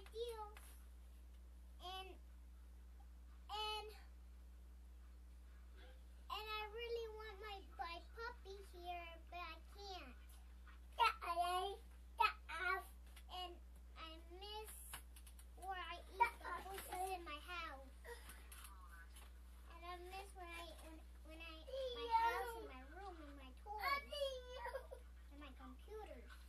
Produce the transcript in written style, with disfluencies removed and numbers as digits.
deals. And I really want my puppy here, but I can't. And I miss where I eat the horses in my house. And I miss my house and my room and my toys and my computers.